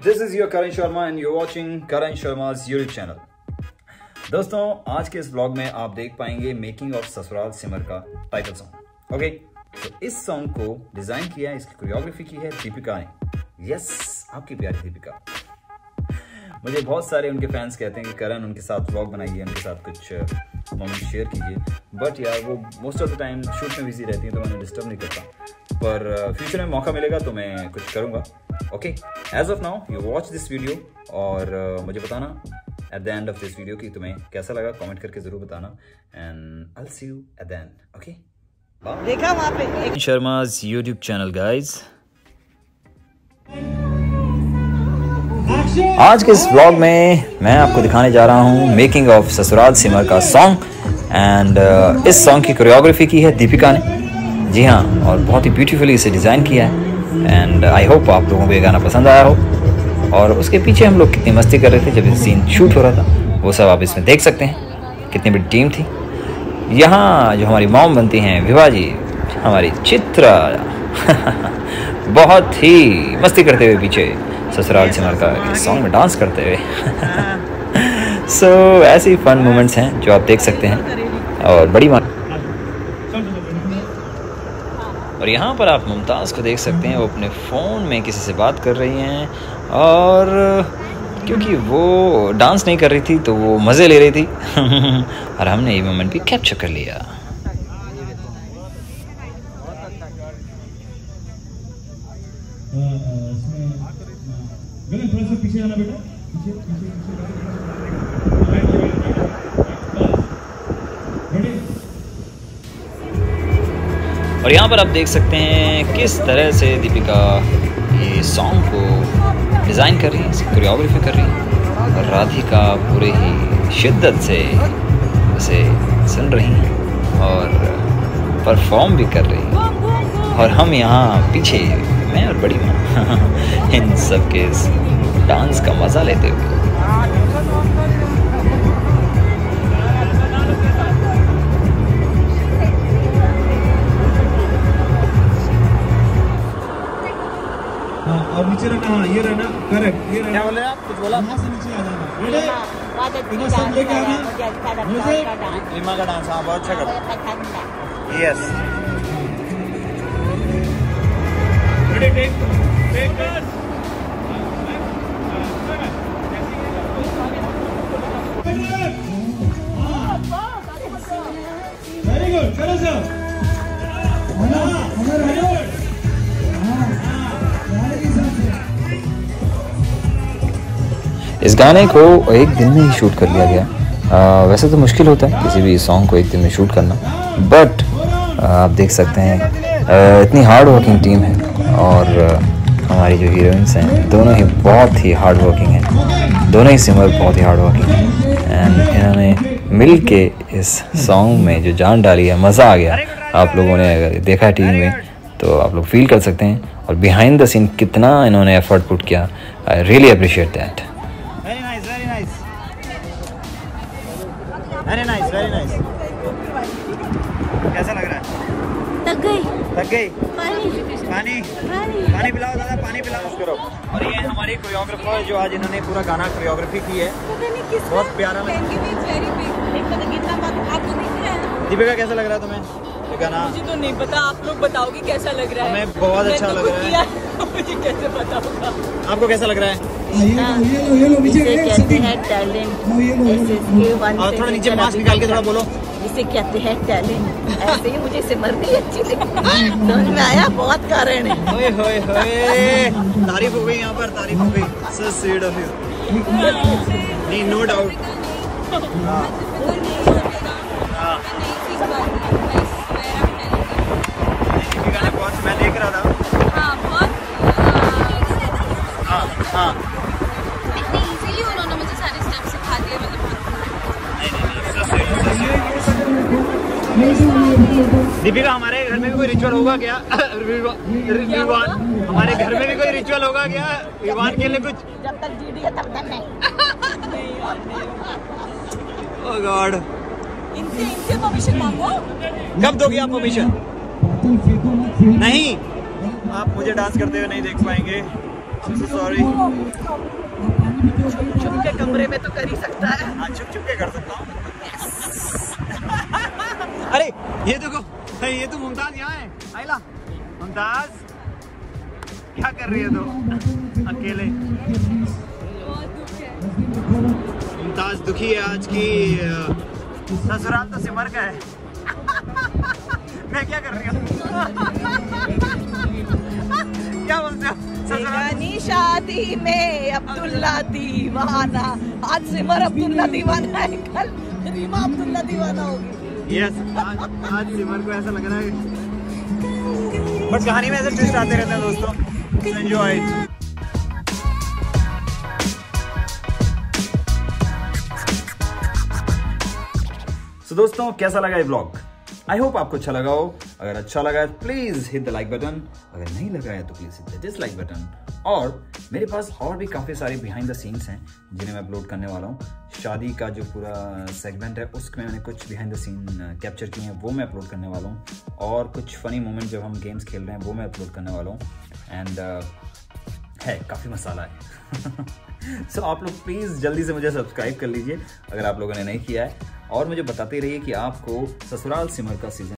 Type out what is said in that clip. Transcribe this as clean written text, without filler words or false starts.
This is your Karan Sharma and you're watching Karan Sharma's YouTube channel. दोस्तों आज के इस व्लॉग में आप देख पाएंगे मेकिंग ऑफ ससुराल सिमर का टाइटल सॉन्ग। ओके, तो इस सॉन्ग को डिजाइन किया है, इसकी कोरियोग्राफी की है दीपिका ने। यस, आपकी प्यारी दीपिका। मुझे बहुत सारे उनके फैंस कहते हैं कि करण उनके साथ व्लॉग बनाइए, उनके साथ कुछ मोमेंट शेयर कीजिए, बट यार वो most of the time shoot में बिजी रहती हैं तो मैं डिस्टर्ब नहीं करता, पर फ्यूचर में मौका मिलेगा तो मैं कुछ करूँगा। Okay, as of now you watch this video और मुझे बताना at the end of this video कि तुम्हें कैसा लगा, कमेंट करके जरूर बताना and I will see you at the end. Okay, देखा वहाँ पे शर्मा's YouTube चैनल गाइज। आज के इस व्लॉग में मैं आपको दिखाने जा रहा हूँ making of Sasural Simar Ka song and इस सॉन्ग की कोरियोग्राफी की है दीपिका ने। जी हाँ, और बहुत ही ब्यूटीफुली इसे डिज़ाइन किया है एंड आई होप आप लोगों को ये गाना पसंद आया हो। और उसके पीछे हम लोग कितनी मस्ती कर रहे थे जब ये सीन शूट हो रहा था, वो सब आप इसमें देख सकते हैं। कितनी बड़ी टीम थी। यहाँ जो हमारी मॉम बनती हैं विभा जी, हमारी चित्रा बहुत ही मस्ती करते हुए पीछे ससुराल सिमर का सॉन्ग में डांस करते हुए। सो ऐसे ही फन मोमेंट्स हैं जो आप देख सकते हैं और बड़ी और यहाँ पर आप मुमताज़ को देख सकते हैं, वो अपने फ़ोन में किसी से बात कर रही हैं और क्योंकि वो डांस नहीं कर रही थी तो वो मज़े ले रही थी और हमने ये मोमेंट भी कैप्चर कर लिया। पीछे जाना बेटा, और यहाँ पर आप देख सकते हैं किस तरह से दीपिका ये सॉन्ग को डिज़ाइन कर रही है, इसकी कोरियोग्राफी कर रही है और राधिका पूरे ही शिद्दत से उसे सुन रही हैं और परफॉर्म भी कर रही हैं और हम यहाँ पीछे, मैं और बड़ी माँ इन सब के डांस का मज़ा लेते हुए। और नीचे रहना। हाँ, ये रहना, करेक्ट। ये रहना। क्या बोले आप? कुछ बोला? यहाँ से नीचे आ जाना। इधर सब लेके आना। रीमा का डांस, हाँ बहुत अच्छा कर। यस, वेरी गुड, चलो सर। इस गाने को एक दिन में ही शूट कर लिया गया। वैसे तो मुश्किल होता है किसी भी सॉन्ग को एक दिन में शूट करना, बट आप देख सकते हैं इतनी हार्ड वर्किंग टीम है और हमारी जो हीरोइंस हैं दोनों ही बहुत ही हार्ड वर्किंग हैं, दोनों ही सिमर बहुत ही हार्ड वर्किंग हैं एंड इन्होंने मिल के इस सॉन्ग में जो जान डाली है, मज़ा आ गया। आप लोगों ने अगर देखा टीम में तो आप लोग फील कर सकते हैं और बिहाइंड द सीन कितना इन्होंने एफर्ट पुट किया। I really appreciate that. Very nice, very nice, very nice, very nice. कैसा लग रहा है? थक गई, थक गई। पानी पानी पिलाओ दादा, पानी पिलाओ करो। और ये हमारी कोरियोग्राफर जो आज इन्होंने पूरा गाना कोरियोग्राफी की है, बहुत प्यारा लगा। दीपिका कैसा लग रहा है तुम्हें ये गाना? मुझे तो नहीं पता, आप लोग बताओगे कैसा लग रहा है। हमें बहुत अच्छा लग रहा है। मुझे कैसे पता होगा? आपको कैसा लग रहा है? इसे कहते हैं टैलेंट। और थोड़ा नीचे मास्क निकाल के थोड़ा बोलो। इसे कहते हैं टैलेंट। ऐसे ही मुझे सिमर भी अच्छी लगी, समझ में आया, बहुत कारण है। होए होए होए, तारीफ हो गई यहाँ पर, तारीफ हो गई। So sweet of you। नहीं, नो डाउट। मैं देख रहा था। हाँ, इतनी इजीली उन्होंने मुझे सारे स्टेप सिखा दिए। दीपिका, हमारे घर में भी कोई रिचुअल होगा क्या? विवान, हमारे घर में भी कोई रिचुअल होगा क्या विवान के लिए? कुछ जब तक जीडी है तब तक नहीं। ओह गॉड, इनसे परमिशन मांगो। कब दोगी आप परमिशन? नहीं, आप मुझे डांस करते हुए नहीं देख पाएंगे। सॉरी। छुप के कमरे में तो कर ही सकता है। हाँ, छुप के कर सकता हूँ। अरे ये देखो, ये तो मुमताज यहाँ है। आइला मुमताज, क्या कर रही है तू अकेले? मुमताज दुखी है आज की। ससुराल तो सिमर का है। मैं क्या कर रही हूँ? क्या बोलते हो? बेगानी शादी में अब्दुल्ला दीवाना, आज सिमर अब्दुल्ला दीवाना है, कल रीमा अब्दुल्ला दीवाना होगी। यस, आज सिमर को ऐसा लग रहा है। बट कहानी में ऐसे ट्विस्ट आते रहते हैं दोस्तों। Enjoy it. So, दोस्तों कैसा लगा ये ब्लॉग? आई होप आपको अच्छा लगा हो। अगर अच्छा लगा है please hit the like button, अगर नहीं लगा है तो please hit the dislike button. और मेरे पास और भी काफी सारे बिहाइंड द सीन्स हैं जिन्हें मैं अपलोड करने वाला हूँ। शादी का जो पूरा सेगमेंट है उसमें मैंने कुछ बिहाइंड द सीन कैप्चर किए हैं, वो मैं अपलोड करने वाला हूँ। और कुछ फनी मोमेंट जब हम गेम्स खेल रहे हैं वो मैं अपलोड करने वाला हूँ। एंड है काफ़ी मसाला है। सो आप लोग प्लीज़ जल्दी से मुझे सब्सक्राइब कर लीजिए अगर आप लोगों ने नहीं किया है, और मुझे बताते रहिए कि आपको ससुराल सिमर का सीजन